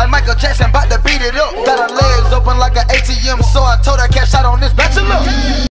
Michael Jackson, bout to beat it up. Got her legs open like an ATM, so I told her cash out on this bachelor.